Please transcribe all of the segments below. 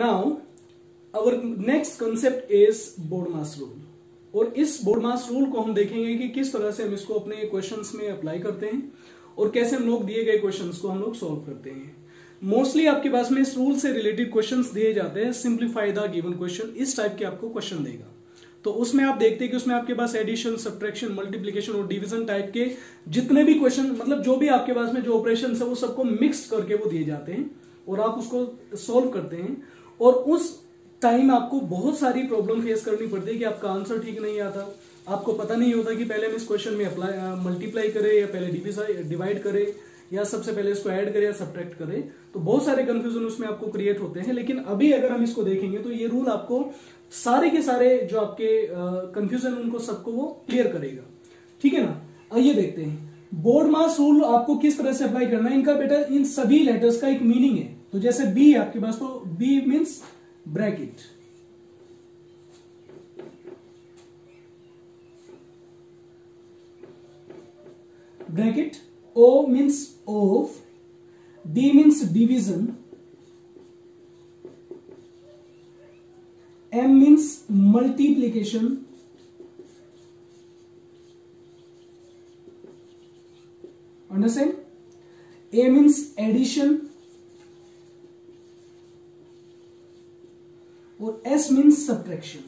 Now our next concept is BODMAS rule, और इस BODMAS rule को हम देखेंगे कि किस तरह से हम इसको अपने क्वेश्चंस में अप्लाई करते हैं और कैसे हम लोग दिए गए क्वेश्चंस को हम लोग सॉल्व करते हैं। मोस्टली आपके पास में इस रूल से रिलेटेड क्वेश्चंस दिए जाते हैं, सिंप्लीफाई द गिवन क्वेश्चन, इस टाइप के आपको क्वेश्चन देगा। तो उसमें आप देखते हैं कि उसमें आपके पास एडिशन, सब्ट्रैक्शन, मल्टीप्लिकेशन और डिवीजन टाइप के जितने भी क्वेश्चन, मतलब जो भी आपके पास में जो ऑपरेशन है वो सबको मिक्स करके वो दिए जाते हैं और आप उसको सॉल्व करते हैं। और उस टाइम आपको बहुत सारी प्रॉब्लम फेस करनी पड़ती है कि आपका आंसर ठीक नहीं आता, आपको पता नहीं होता कि पहले हम इस क्वेश्चन में मल्टीप्लाई करें या पहले डिवाइड करें या सबसे पहले इसको ऐड करें या सब्ट्रैक्ट करें। तो बहुत सारे कंफ्यूजन उसमें आपको क्रिएट होते हैं। लेकिन अभी अगर हम इसको देखेंगे तो ये रूल आपको सारे के सारे जो आपके कंफ्यूजन उनको सबको वो क्लियर करेगा, ठीक है ना। आइए देखते हैं बोडमास रूल आपको किस तरह से अप्लाई करना है। इनका बेटा इन सभी लेटर्स का एक मीनिंग है। तो जैसे बी है आपके पास, तो B means bracket, bracket, O means of, D means division, M means multiplication, understand? A means addition और S means subtraction।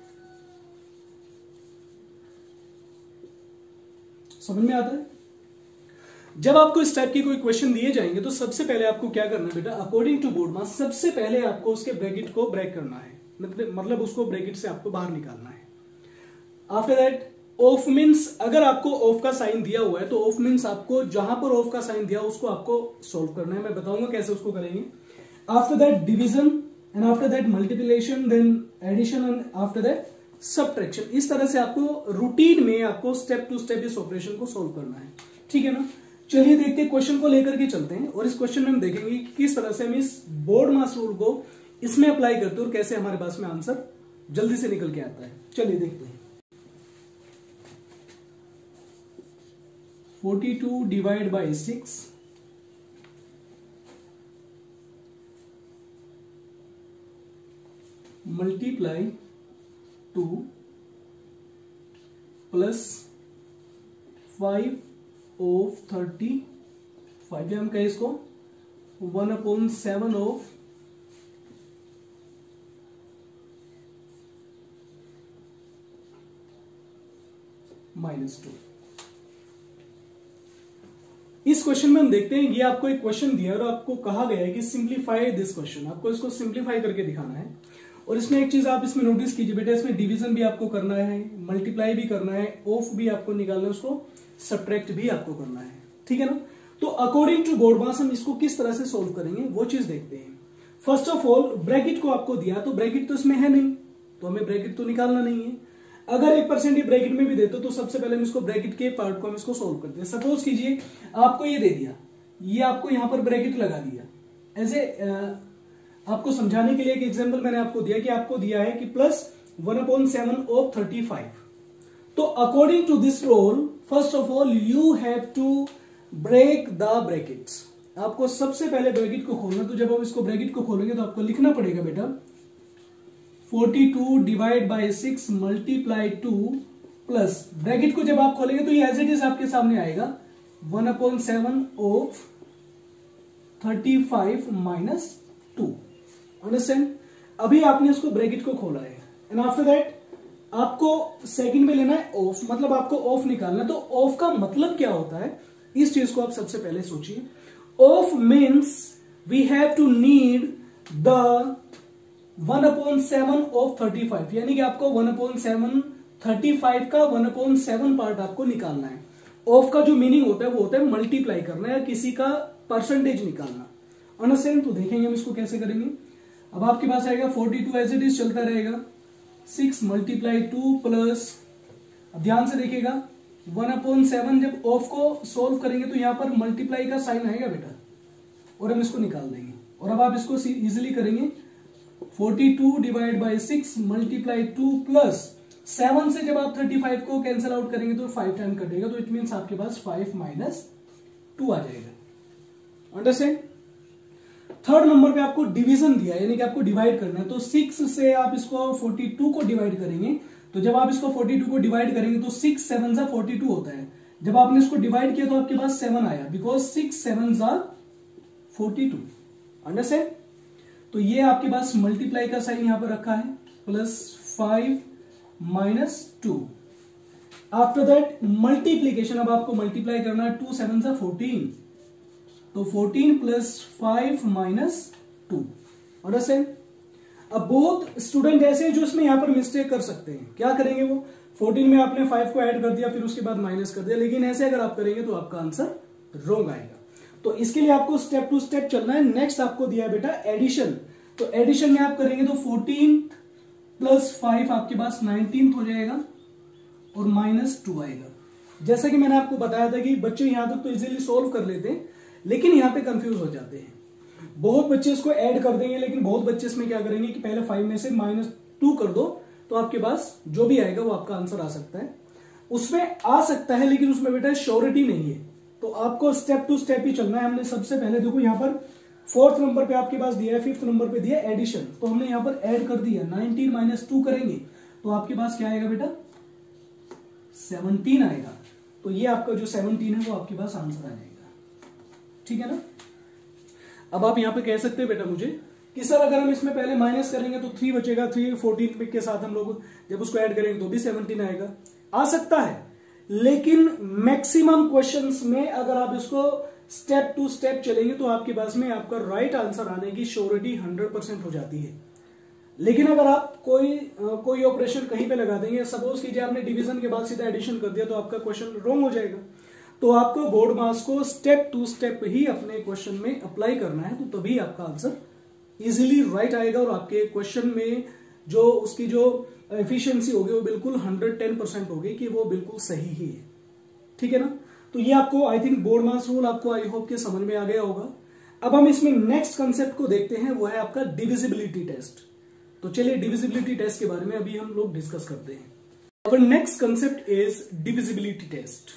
समझ में आता है? जब आपको इस टाइप के कोई क्वेश्चन दिए जाएंगे तो सबसे पहले आपको क्या करना है बेटा, अकॉर्डिंग टू बोडमास सबसे पहले आपको उसके ब्रैकेट को ब्रेक करना है, मतलब उसको ब्रैकेट से आपको बाहर निकालना है। आफ्टर दैट ऑफ मीन्स, अगर आपको ऑफ का साइन दिया हुआ है तो ऑफ मीन्स आपको जहां पर ऑफ का साइन दिया उसको आपको सोल्व करना है। मैं बताऊंगा कैसे उसको करेंगे। After that division and after that multiplication, then addition and after that subtraction. इस तरह से आपको रूटीन में आपको स्टेप टू स्टेप इस ऑपरेशन को सोल्व करना है, ठीक है ना। चलिए देखते हैं, क्वेश्चन को लेकर के चलते हैं और इस क्वेश्चन में हम देखेंगे कि किस तरह से हम इस बोडमास रूल को इसमें अप्लाई करते हैं और कैसे हमारे पास में आंसर जल्दी से निकल के आता है। चलिए देखते हैं। 42 divide by 6 multiply 2 plus 5 of 35, हम कहें इसको 1/7 ऑफ -2। इस क्वेश्चन में हम देखते हैं, ये आपको एक क्वेश्चन दिया और आपको कहा गया है कि सिंप्लीफाई दिस क्वेश्चन, आपको इसको सिंप्लीफाई करके दिखाना है। और इसमें एक चीज आप इसमें नोटिस कीजिए बेटा, इसमें डिवीजन भी आपको करना है, मल्टीप्लाई भी करना है, ऑफ भी आपको निकालना है, उसको सब्ट्रैक्ट भी आपको करना है, ठीक है ना। तो अकॉर्डिंग टू बोडमास हम इसको किस तरह से सोल्व करेंगे वो चीज देखते हैं। फर्स्ट ऑफ ऑल ब्रैकेट को आपको दिया, तो ब्रैकेट तो इसमें है नहीं, तो हमें ब्रैकेट तो निकालना नहीं है। अगर 1% ये ब्रैकेट में भी देते तो सबसे पहले हम इसको ब्रैकेट के पार्ट को हम इसको सोल्व करते हैं। सपोज कीजिए आपको ये दे दिया, ये आपको यहां पर ब्रैकेट लगा दिया। ऐसे आपको समझाने के लिए एक एग्जांपल मैंने आपको दिया कि आपको दिया है कि प्लस 1/7 ऑफ 35। तो according to this rule first of all you have to break the brackets. आपको सबसे पहले ब्रैकेट को खोलना। तो जब हम इसको ब्रैकेट को खोलेंगे तो आपको लिखना पड़ेगा बेटा 42 divide by 6 multiply 2 plus, bracket को जब आप खोलेंगे तो ये एज इट इज आपके सामने आएगा 1/7 ऑफ 35 माइनस 2। अंडरस्टैंड? अभी आपने इसको ब्रैकेट को खोला है एंड आफ्टर दैट आपको सेकंड में लेना है ऑफ, मतलब आपको ऑफ निकालना है। तो ऑफ का मतलब क्या होता है, इस चीज को आप सबसे पहले सोचिए। Of means we have to need the 1/7 of 35, यानी कि आपको 1/7 35 का 1/7 पार्ट आपको निकालना है। ऑफ का जो मीनिंग होता है वो होता है मल्टीप्लाई करना या किसी का परसेंटेज निकालना। अंडरस्टैंड? तो देखेंगे हम इसको कैसे करेंगे। अब आपके पास आएगा 42 एज इट इज चलता रहेगा, 6 मल्टीप्लाई 2 प्लस, अब ध्यान से देखिएगा 1/7 जब ऑफ को सोल्व करेंगे तो यहां पर मल्टीप्लाई का साइन आएगा बेटा और हम इसको निकाल देंगे। और अब आप इसको इजीली करेंगे 42 डिवाइड बाय 6 मल्टीप्लाई 2 प्लस 7 से जब आप 35 को कैंसिल आउट करेंगे तो 5 टाइम कटेगा, तो इट मीन्स आपके पास 5 माइनस 2 आ जाएगा। अंडरस्टैंड? थर्ड नंबर पे आपको डिवीजन दिया है, यानी कि आपको डिवाइड करना है। तो 6 से आप इसको 42 को डिवाइड करेंगे, तो जब आप इसको 42 को डिवाइड करेंगे तो 6 7 जा 42 होता है। जब आपने इसको डिवाइड किया तो आपके पास 7 आया, बिकॉज 6 7 जा 42। अंडरस्टैंड? तो ये आपके पास मल्टीप्लाई का साइन यहां पर रखा है, +5 - 2। आफ्टर दैट मल्टीप्लीकेशन, अब आपको मल्टीप्लाई करना है, 2 7 जा 14, तो 14 + 5 - 2। अंडरस्टैंड? अब बहुत स्टूडेंट ऐसे हैं जो इसमें यहां पर मिस्टेक कर सकते हैं। क्या करेंगे वो, 14 में आपने 5 को ऐड कर दिया, फिर उसके बाद माइनस कर दिया, लेकिन ऐसे अगर आप करेंगे तो आपका आंसर रॉन्ग आएगा। तो इसके लिए आपको स्टेप टू स्टेप चलना है। नेक्स्ट आपको दिया है बेटा एडिशन। तो एडिशन में आप करेंगे तो 14 + 5 आपके पास 19 हो जाएगा और -2 आएगा। जैसा कि मैंने आपको बताया था कि बच्चे यहां तक तो इजीली सोल्व कर लेते हैं, लेकिन यहां पे कंफ्यूज हो जाते हैं। बहुत बच्चे इसको ऐड कर देंगे, लेकिन बहुत बच्चे इसमें क्या करेंगे कि पहले 5 में से -2 कर दो, तो आपके पास जो भी आएगा वो आपका आंसर आ सकता है। उसमें आ सकता है, लेकिन उसमें बेटा श्योरिटी नहीं है। तो आपको स्टेप टू स्टेप ही चलना है। हमने सबसे पहले देखो यहाँ पर 4th नंबर पे आपके पास दिया है, 5th नंबर पे दिया है एडिशन, तो हमने यहाँ पर ऐड कर दिया। 19 - 2 करेंगे तो आपके पास क्या आएगा बेटा, 17 आएगा। तो ये आपका जो 17 है वो आपके पास आंसर आ जाएगा। ठीक है ना? अब आप यहां पे कह सकते हैं बेटा मुझे कि सर अगर हम इसमें पहले माइनस करेंगे तो 3 बचेगा, 3 14 के साथ हम लोग जब उसको ऐड करेंगे तो भी 17 आएगा। आ सकता है, लेकिन मैक्सिमम क्वेश्चंस में अगर आप इसको स्टेप टू स्टेप चलेंगे तो आपके पास में आपका राइट आंसर आने की श्योरिटी 100% हो जाती है। लेकिन अगर आप कोई ऑपरेशन कहीं पे लगा देंगे, सपोज कीजिए आपने डिवीजन के बाद सीधा एडिशन कर दिया, तो आपका क्वेश्चन रॉन्ग हो जाएगा। तो आपको बोर्ड मार्क्स को स्टेप टू स्टेप ही अपने क्वेश्चन में अप्लाई करना है, तो तभी आपका आंसर इजीली राइट आएगा और आपके क्वेश्चन में जो उसकी जो एफिशिएंसी होगी वो बिल्कुल 110% होगी कि वो बिल्कुल सही ही है। ठीक है ना? तो ये आपको I think BODMAS rule आपको आई होप के समझ में आ गया होगा। अब हम इसमें नेक्स्ट कंसेप्ट को देखते हैं, वो है आपका डिविजिबिलिटी टेस्ट। तो चलिए डिविजिबिलिटी टेस्ट के बारे में अभी हम लोग डिस्कस करते हैं। Our next concept is divisibility test,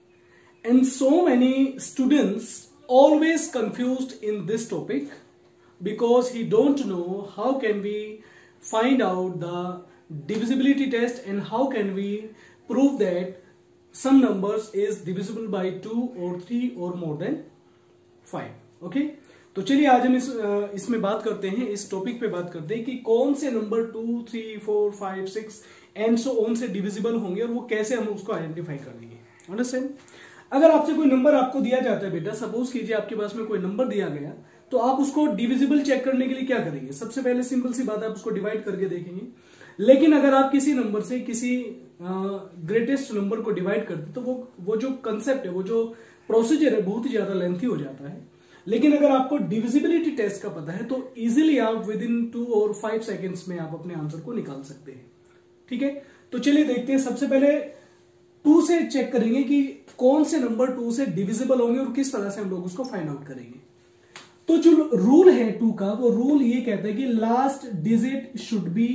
and so many students always confused in this topic because he don't know how can we find out the divisibility test and how can we prove that some numbers is divisible by 2 or 3 or more than 5. Okay? तो चलिए आज हम इसमें बात करते हैं, इस topic पे बात करते हैं कि कौन से नंबर 2, 3, 4, 5, 6 एंड सो ऑन से डिविजिबल होंगे और वो कैसे हम उसको आइडेंटिफाई करेंगे। अंडरस्टैंड? अगर आपसे कोई नंबर आपको दिया जाता है बेटा, सपोज कीजिए आपके पास में कोई नंबर दिया गया, तो आप उसको डिविजिबल चेक करने के लिए क्या करेंगे? सबसे पहले सिंपल सी बात है, आप उसको डिवाइड करके देखेंगे। लेकिन अगर आप किसी नंबर से किसी ग्रेटेस्ट नंबर को डिवाइड करते तो वो जो कंसेप्ट है, वो जो प्रोसीजर है, बहुत ही ज्यादा लेंथी हो जाता है। लेकिन अगर आपको डिविजिबिलिटी टेस्ट का पता है तो इजीली आप विद इन 2 और 5 सेकेंड्स में आप अपने आंसर को निकाल सकते हैं। ठीक है? तो चलिए देखते हैं। सबसे पहले 2 से चेक करेंगे कि कौन से नंबर 2 से डिविजिबल होंगे और किस तरह से हम लोग उसको फाइंड आउट करेंगे। तो जो रूल है 2 का, वो रूल ये कहता है कि last digit should be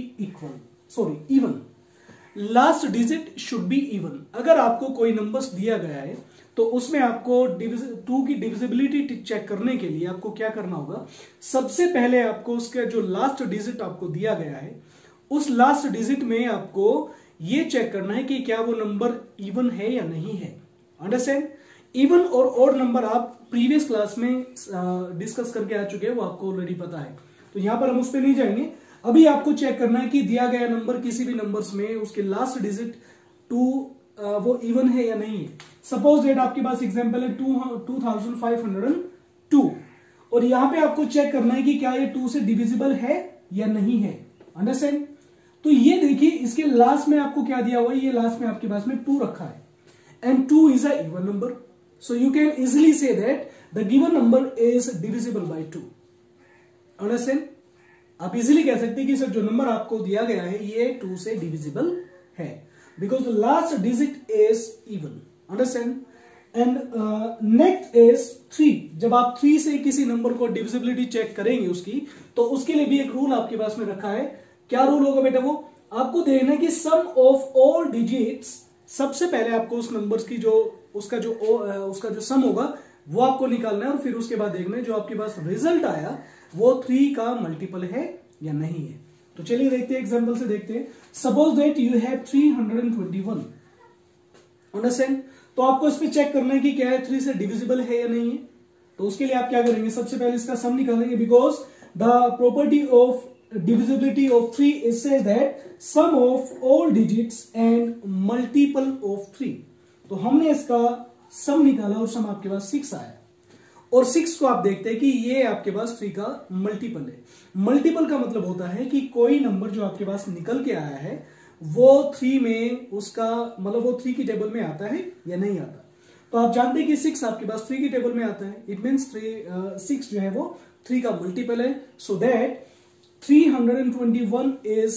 even. Last digit should be even. अगर आपको कोई नंबर्स दिया गया है तो उसमें आपको 2 की डिविजिबिलिटी चेक करने के लिए आपको क्या करना होगा? सबसे पहले आपको उसका जो लास्ट डिजिट आपको दिया गया है, उस लास्ट डिजिट में आपको ये चेक करना है कि क्या वो नंबर इवन है या नहीं है। अंडरस्टैंड? इवन और ऑड नंबर आप प्रीवियस क्लास में डिस्कस करके आ चुके हैं, वो आपको ऑलरेडी पता है, तो यहां पर हम उस पर नहीं जाएंगे। अभी आपको चेक करना है कि दिया गया नंबर किसी भी नंबर्स में उसके लास्ट डिजिट 2 वो इवन है या नहीं है। सपोज डेट आपके पास एग्जांपल है 2502 और यहां पे आपको चेक करना है कि क्या ये 2 से डिविजिबल है या नहीं है। अंडरस्टैंड? तो ये देखिए, इसके लास्ट में आपको क्या दिया हुआ है, ये लास्ट में आपके पास में 2 रखा है and 2 is a even number, so you can easily say that the given number is divisible by 2। Understand? आप इजिली कह सकते हैं कि सर जो नंबर आपको दिया गया है ये 2 से डिविजिबल है because the last digit is even. Understand? And next is 3. जब आप 3 से किसी नंबर को डिविजिबिलिटी चेक करेंगे उसकी, तो उसके लिए भी एक रूल आपके पास में रखा है। क्या रूल होगा बेटा? वो आपको देखना है कि सम ऑफ ऑल डिजिट्स, सबसे पहले आपको उस नंबर्स की जो उसका जो सम होगा वो आपको निकालना है और फिर उसके बाद देखना है जो आपके पास रिजल्ट आया वो 3 का मल्टीपल है या नहीं है। तो चलिए देखते हैं, एग्जांपल से देखते हैं। Suppose that you have 321, understand. तो आपको इस पे चेक करना है कि क्या है 3 से डिविजिबल है या नहीं है। तो उसके लिए आप क्या करेंगे, सबसे पहले इसका सम निकालेंगे, because the property of divisibility of 3 it says that sum of all digits and multiple of 3। तो हमने इसका सम निकाला और सम आपके पास 6 आया, और 6 को आप देखते हैं कि ये आपके पास 3 का मल्टीपल है। मल्टीपल का मतलब होता है कि कोई नंबर जो आपके पास निकल के आया है वो 3 में उसका मतलब वो 3 की टेबल में आता है या नहीं आता। तो आप जानते हैं कि 6 आपके पास 3 की टेबल में आता है, इट मीन्स 6 जो है वो 3 का मल्टीपल है। So that 321 is.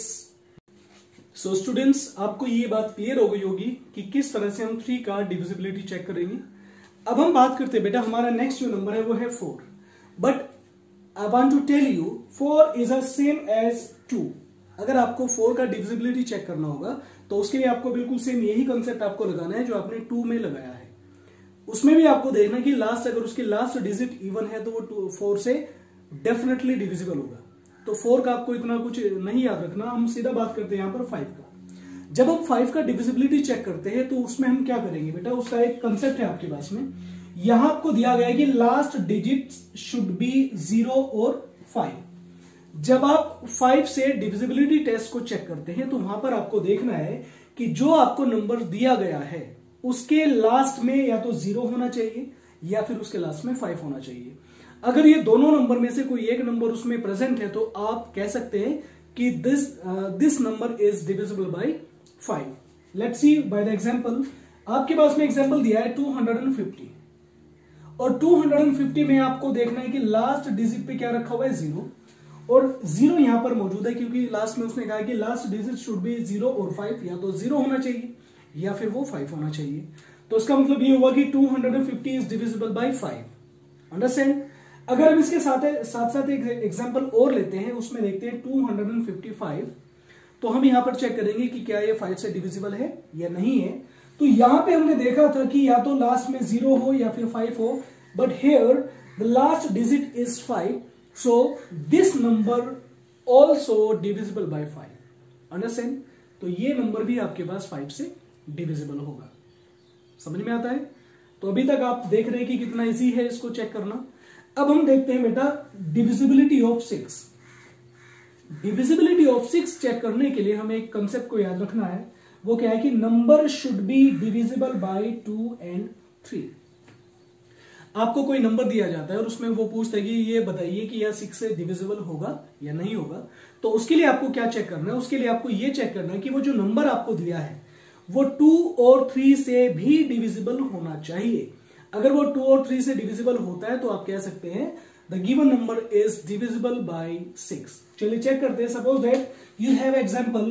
So students, आपको ये बात क्लियर हो गई होगी कि किस तरह से हम 3 का डिविजिबिलिटी चेक करेंगे। अब हम बात करते हैं बेटा, हमारा नेक्स्ट जो नंबर है वो है 4, but I want to tell you 4 is a same as 2। अगर आपको 4 का डिविजिबिलिटी चेक करना होगा तो उसके लिए आपको बिल्कुल सेम यही कंसेप्ट आपको लगाना है जो आपने 2 में लगाया है। उसमें भी आपको देखना कि लास्ट, अगर उसकी लास्ट डिजिट इवन है तो वो 4 से डेफिनेटली डिविजिबल होगा। तो 4 का आपको इतना कुछ नहीं याद रखना, हम सीधा बात करते हैं यहां पर 5 का। जब हम 5 का डिविजिबिलिटी चेक करते हैं तो उसमें हम क्या करेंगे बेटा, उसका एक कंसेप्ट है आपके पास में। यहां आपको दिया गया है कि लास्ट डिजिट शुड बी 0 और 5। जब आप 5 से डिविजिबिलिटी टेस्ट को चेक करते हैं तो वहां पर आपको देखना है कि जो आपको नंबर दिया गया है उसके लास्ट में या तो 0 होना चाहिए या फिर उसके लास्ट में 5 होना चाहिए। अगर ये दोनों नंबर में से कोई एक नंबर उसमें प्रेजेंट है तो आप कह सकते हैं कि this number is divisible by 5। Let's see by the example. आपके पास में एग्जांपल दिया है 250, और 250 में आपको देखना है कि लास्ट डिजिट पे क्या रखा हुआ है 0, और 0 यहां पर मौजूद है क्योंकि लास्ट में उसने कहा कि लास्ट डिजिट शुड बी 0 और 5, या तो 0 होना चाहिए या फिर वो 5 होना चाहिए। तो इसका मतलब ये हुआ कि 250 इज डिविजिबल बाय 5, अंडरस्टैंड। अगर हम इसके साथ साथ एक एग्जांपल और लेते हैं, उसमें देखते हैं 255, तो हम यहां पर चेक करेंगे कि क्या ये 5 से डिविजिबल है या नहीं है। तो यहां पे हमने देखा था कि या तो लास्ट में 0 हो या फिर 5 हो, but here the last digit is 5, so this number also divisible by 5, understand. तो ये नंबर भी आपके पास 5 से डिविजिबल होगा। समझ में आता है? तो अभी तक आप देख रहे हैं कि कितना इजी है इसको चेक करना। अब हम देखते हैं बेटा divisibility of 6। Divisibility of 6 check करने के लिए हमें एक कंसेप्ट को याद रखना है, वो क्या है कि number should be divisible by 2 and 3। आपको कोई नंबर दिया जाता है और उसमें वो पूछता है कि ये बताइए कि यह 6 से डिविजिबल होगा या नहीं होगा। तो उसके लिए आपको क्या चेक करना है, उसके लिए आपको ये चेक करना है कि वो जो नंबर आपको दिया है वो 2 और 3 से भी डिविजिबल होना चाहिए। अगर वो 2 और 3 से डिविजिबल होता है तो आप कह सकते हैं the given number is divisible by 6। चलिए चेक करते हैं। Suppose that you have example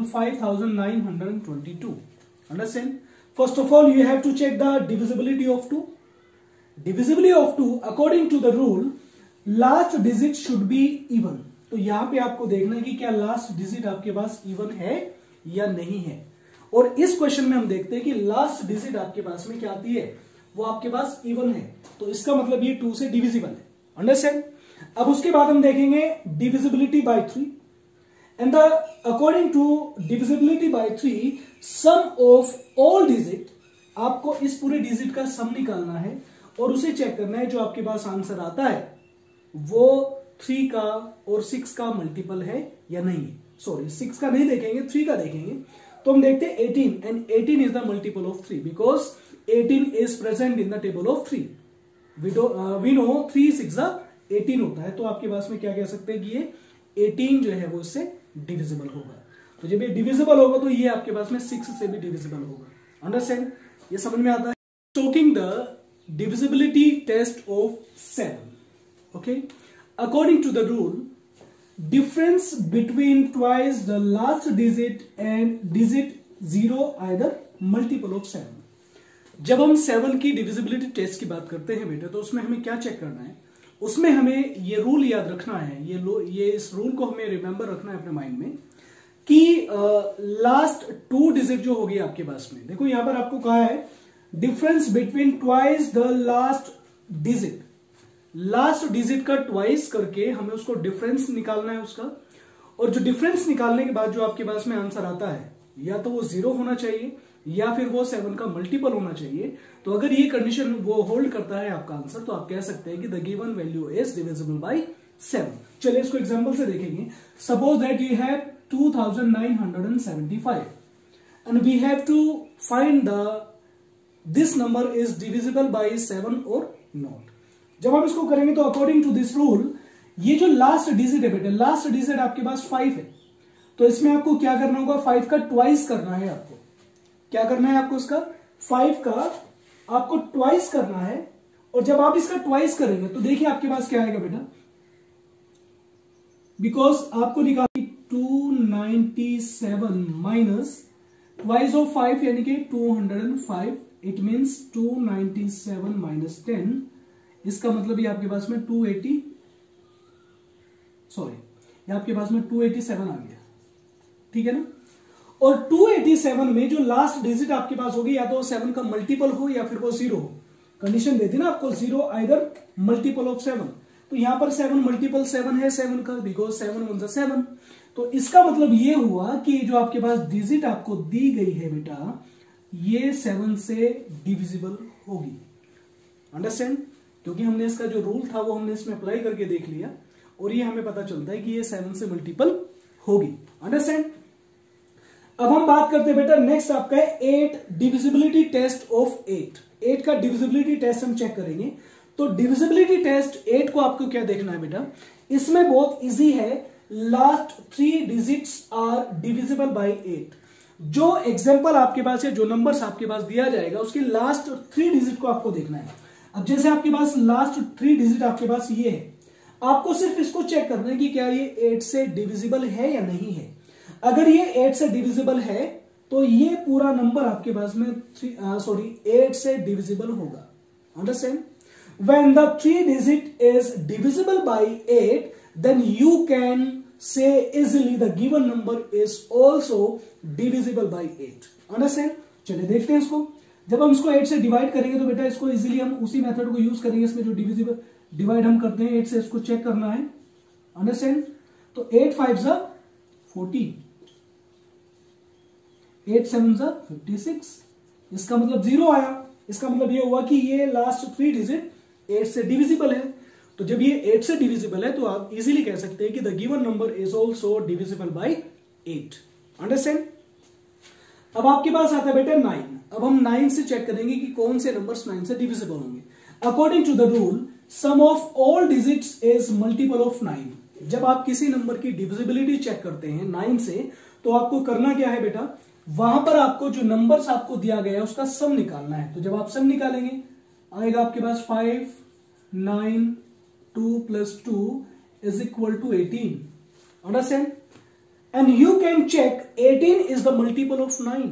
5922, understand. First of all you have to check the divisibility of 2। Divisibility of 2 according to the rule last digit should be even. तो यहां पे आपको देखना है कि क्या लास्ट डिजिट आपके पास इवन है या नहीं है। और इस क्वेश्चन में हम देखते हैं कि लास्ट डिजिट आपके पास में क्या आती है, वो आपके पास इवन है, तो इसका मतलब ये 2 से डिविजिबल है, अंडरस्टैंड। अब उसके बाद हम देखेंगे divisibility by 3, and the according to divisibility by 3 sum of all digit. आपको इस पूरे डिजिट का सम निकालना है और उसे चेक करना है, जो आपके पास आंसर आता है वो 3 का और 6 का मल्टीपल है या नहीं। सॉरी, 6 का नहीं देखेंगे, 3 का देखेंगे। तो हम देखते हैं 18, and 18 is the multiple of 3 because 18 is present in the table of 3. We know 3 6 18 होता है, तो आपके पास में क्या कह सकते हैं कि ये 18 जो है वो इससे डिविजिबल होगा। तो जब ये डिविजिबल होगा तो ये आपके पास में 6 से भी डिविजिबल होगा, अंडरस्टैंड। ये समझ में आता है। Talking the divisibility test of 7, okay. According to the rule difference between twice the last digit and digit 0 either multiple of 7। जब हम 7 की डिविजिबिलिटी टेस्ट की बात करते हैं बेटा, तो उसमें हमें क्या चेक करना है, उसमें हमें ये रूल याद रखना है, ये इस रूल को हमें रिमेंबर रखना है अपने माइंड में कि लास्ट 2 डिजिट जो होगी आपके पास में, देखो यहां पर आपको कहा है difference between twice the last digit, last digit का ट्वाइस करके हमें उसको डिफरेंस निकालना है उसका, और जो डिफरेंस निकालने के बाद जो आपके पास में आंसर आता है या तो वो 0 होना चाहिए या फिर वो 7 का मल्टीपल होना चाहिए। तो अगर ये कंडीशन वो होल्ड करता है आपका आंसर, तो आप कह सकते हैं कि the given value is divisible by 7। चलिए इसको एग्जांपल से देखेंगे। Suppose that you have 2975 and we have to find this number is divisible by 7 और नॉट। जब हम इसको करेंगे तो अकॉर्डिंग टू दिस रूल, ये जो लास्ट डिजिट है बेटे, लास्ट डिजिट आपके पास 5 है, तो इसमें आपको क्या करना होगा, 5 का ट्वाइस करना है। आपको क्या करना है, आपको इसका 5 का आपको ट्वाइस करना है। और जब आप इसका ट्वाइस करेंगे तो देखिए आपके पास क्या आएगा बेटा, बिकॉज आपको निकाली 297 माइनस ट्वाइस ऑफ 5 यानी कि 205, इट मीन्स 297 माइनस 10, इसका मतलब ये आपके पास में 280, सॉरी ये आपके पास में 287 आ गया, ठीक है ना। और 287 में जो लास्ट डिजिट आपके पास होगी या तो 7 का मल्टीपल हो या फिर वो 0 हो। कंडीशन देती ना आपको 0 आइदर मल्टीपल ऑफ 7, तो यहां पर 7 मल्टीपल 7 है 7 का, बिकॉज 7 1 7। तो इसका मतलब ये हुआ कि जो आपके पास डिजिट आपको दी गई है बेटा, ये 7 से डिविजिबल होगी। अंडरस्टैंड? क्योंकि हमने इसका जो रूल था वो हमने इसमें अप्लाई करके देख लिया और ये हमें पता चलता है कि ये 7 से मल्टीपल होगी। अंडरस्टैंड? अब हम बात करते हैं बेटा, नेक्स्ट आपका है 8 डिविजिबिलिटी टेस्ट ऑफ 8 का डिविजिबिलिटी टेस्ट हम चेक करेंगे। तो डिविजिबिलिटी टेस्ट 8 को आपको क्या देखना है बेटा, इसमें बहुत इजी है, last 3 digits are divisible by 8। जो एग्जांपल आपके पास है, जो नंबर्स आपके पास दिया जाएगा, उसके लास्ट 3 डिजिट को आपको देखना है। अब जैसे आपके पास लास्ट 3 डिजिट आपके पास ये है, आपको सिर्फ इसको चेक करना है कि क्या ये 8 से डिविजिबल है या नहीं है। अगर ये 8 से डिविजिबल है तो ये पूरा नंबर आपके पास में 8 से डिविजिबल होगा। Understand? When the 3 digit is divisible by 8 then you can say easily the given number is also divisible by 8। Understand? चलिए देखते हैं इसको। जब हम इसको 8 से डिवाइड करेंगे तो बेटा इसको इजिली हम उसी मेथड को यूज करेंगे। इसमें जो डिविजिबल डिवाइड हम करते हैं 8 से, इसको चेक करना है। अंडरस्टैंड? तो 8 5 जा 40, 8 7 जा 56, इसका मतलब 0 आया। इसका मतलब ये हुआ कि ये लास्ट 3 डिजिट 8 से डिविजिबल है। तो जब ये 8 से डिविजिबल है तो आप इजीली कह सकते हैं कि the given number is also divisible by 8। Understand? अब आपके पास आता है बेटा 9। अब हम 9 से चेक करेंगे कि कौन से नंबर्स 9 से डिविजिबल होंगे। According to the rule, sum of all digits is multiple of 9। जब आप किसी नंबर की डिविजिबिलिटी चेक करते हैं 9 से, तो आपको करना क्या है बेटा, वहां पर आपको जो नंबर्स आपको दिया गया है उसका सम निकालना है। तो जब आप सम निकालेंगे आएगा आपके पास 5 9 2 + 2 is equal to 18। Understand? And you can check 18 is the multiple of 9।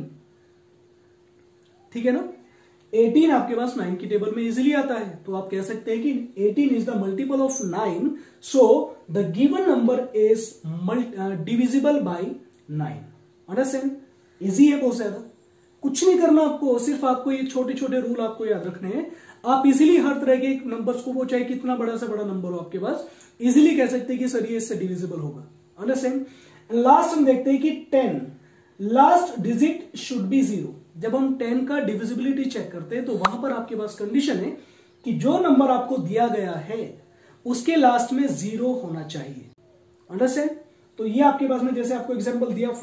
ठीक है ना? 18 आपके पास 9 की टेबल में इजीली आता है, तो आप कह सकते हैं कि 18 is the multiple of 9, so the given number is divisible by 9। Understand? Easy है बहुत ज्यादा, कुछ नहीं करना आपको, सिर्फ आपको ये छोटे छोटे रूल आपको याद रखने हैं। आप इजीली हर तरह के नंबर्स को, वो चाहे कितना बड़ा से बड़ा नंबर हो आपके पास, इजीली कह सकते हैं कि सर ये इससे डिविजिबल होगा। अंडरस्टैंड? लास्ट हम देखते हैं कि 10 लास्ट डिजिट शुड बी 0। जब हम 10 का डिविजिबिलिटी चेक करते हैं तो वहां पर आपके पास कंडीशन है कि जो नंबर आपको दिया गया है उसके लास्ट में 0 होना चाहिए। अंडरस्टैंड? तो ये आपके पास में, जैसे आपको एग्जांपल दिया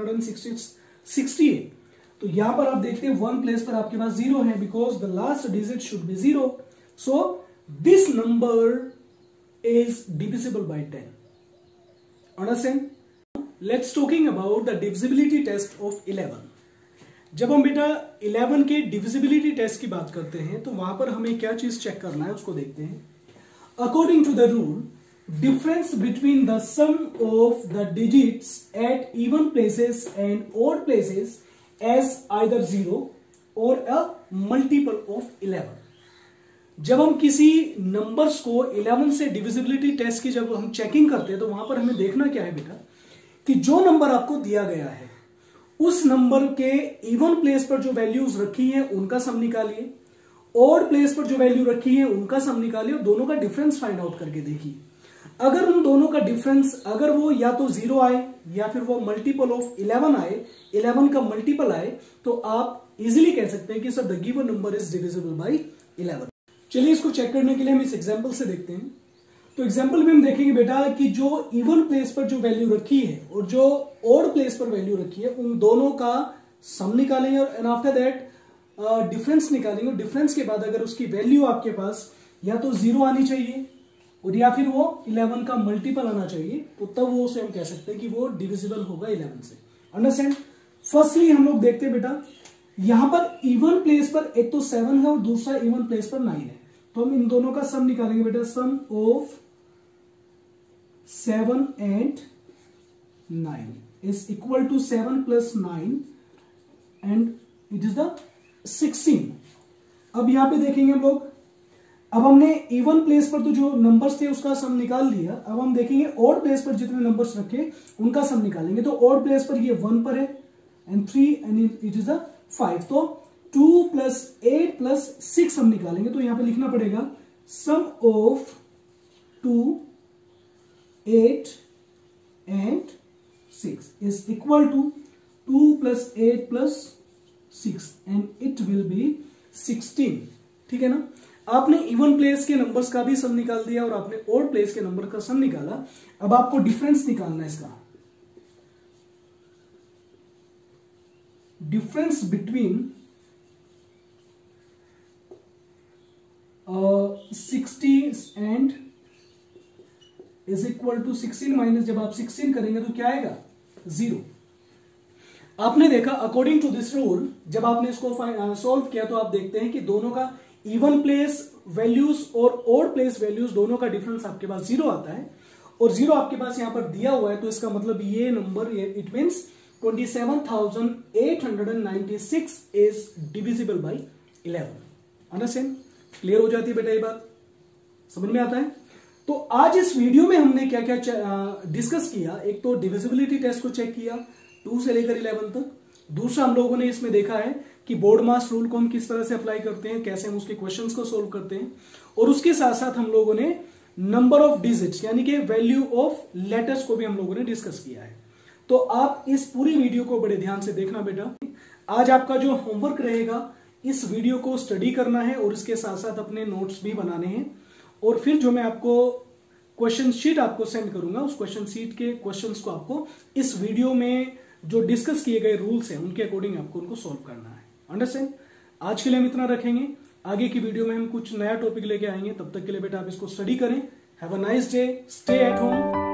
560 है, तो यहां पर आप देखते हैं 1 प्लेस पर आपके पास 0 है, because the last digit should be 0, so this number is divisible by 10। Understand? Let's talking about the divisibility test of 11। जब हम बेटा 11 के डिविजिबिलिटी टेस्ट की बात करते हैं तो वहां पर हमें क्या चीज चेक करना है उसको देखते हैं। According to the rule, difference between the sum of the digits at even places and odd places as either 0 or a multiple of 11। जब हम किसी नंबर्स को 11 से डिविजिबिलिटी टेस्ट की जब हम चेकिंग करते हैं तो वहां पर हमें देखना क्या है बेटा, कि जो नंबर आपको दिया गया है उस नंबर के इवन प्लेस पर जो वैल्यूज रखी हैं उनका सम निकालिए, ऑड प्लेस पर जो वैल्यू रखी है उनका सम निकालिए और दोनों का डिफरेंस फाइंड आउट करके देखिए। अगर उन दोनों का डिफरेंस अगर वो या तो 0 आए या फिर वो मल्टीपल ऑफ 11 आए, 11 का मल्टीपल आए, तो आप इजीली कह सकते हैं कि sir the given number is divisible by 11। चलिए इसको चेक करने के लिए हम इस एग्जांपल से देखते हैं। तो एग्जांपल में हम देखेंगे बेटा कि जो इवन प्लेस पर जो वैल्यू रखी है और जो ऑड प्लेस पर वैल्यू रखी है उन दोनों का सम निकालेंगे और आफ्टर दैट डिफरेंस निकालेंगे। और डिफरेंस के बाद अगर उसकी वैल्यू आपके पास या तो 0 आनी चाहिए और या फिर वो 11 का मल्टीपल आना चाहिए, तो तब वो उसे हम कह सकते हैं कि वो डिविजिबल होगा 11 से। अंडरस्टैंड? फर्स्टली हम लोग देखते हैं बेटा, यहां पर इवन प्लेस पर एक तो 7 है और दूसरा इवन प्लेस पर 9 है, तो हम इन दोनों का सम निकालेंगे बेटा। Sum of 7 and 9 is equal to 7 plus 9 and it is the 16। अब यहां पे देखेंगे हम लोग, अब हमने इवन प्लेस पर तो जो नंबर्स थे उसका सम निकाल लिया। अब हम देखेंगे ऑड प्लेस पर जितने नंबर्स रखे उनका सम निकालेंगे। तो ऑड प्लेस पर ये 1 पर है एंड 3 एंड इट इज 5, तो 2 प्लस 8 प्लस 6 हम निकालेंगे। तो यहां पे लिखना पड़ेगा sum of 2, 8 and 6 is equal to 2 plus 8 plus 6 and it will be 16। ठीक है ना? आपने इवन प्लेस के नंबर्स का भी सम निकाल दिया और आपने ऑड प्लेस के नंबर का सम निकाला। अब आपको डिफरेंस निकालना है इसका। Difference between 60 and is equal to 16 minus, जब आप 16 करेंगे तो क्या आएगा? 0। आपने देखा अकॉर्डिंग टू दिस रूल, जब आपने इसको सॉल्व किया तो आप देखते हैं कि दोनों का इवन प्लेस वैल्यूज और ऑड प्लेस वैल्यूज दोनों का डिफरेंस आपके पास 0 आता है और 0 आपके पास यहां पर दिया हुआ है। तो इसका मतलब ये number, it means 27,896 is divisible by 11। Understand? Clear हो जाती है बेटा ये बात? समझ में आता है? तो आज इस वीडियो में हमने क्या क्या डिस्कस किया। एक तो डिविजिबिलिटी टेस्ट को चेक किया 2 से लेकर 11 तक। दूसरा हम लोगों ने इसमें देखा है कि बोर्ड मास रूल को हम किस तरह से अप्लाई करते हैं, कैसे हम उसके क्वेश्चंस को सोल्व करते हैं, और उसके साथ साथ हम लोगों ने नंबर ऑफ डिजिट्स यानी कि वैल्यू ऑफ लेटर्स को भी हम लोगों ने डिस्कस किया है। तो आप इस पूरी वीडियो को बड़े ध्यान से देखना बेटा। आज आपका जो होमवर्क रहेगा, इस वीडियो को स्टडी करना है और इसके साथ साथ अपने नोट्स भी बनाने हैं। और फिर जो मैं आपको क्वेश्चन शीट आपको सेंड करूंगा, उस क्वेश्चन शीट के क्वेश्चंस को आपको इस वीडियो में जो डिस्कस किए गए रूल्स हैं उनके अकॉर्डिंग आपको उनको सॉल्व करना है। अंडरस्टैंड? आज के लिए हम इतना रखेंगे। आगे की वीडियो में हम कुछ नया टॉपिक लेके आएंगे। तब तक के लिए बेटा आप इसको स्टडी करें। Have a nice day, stay at home.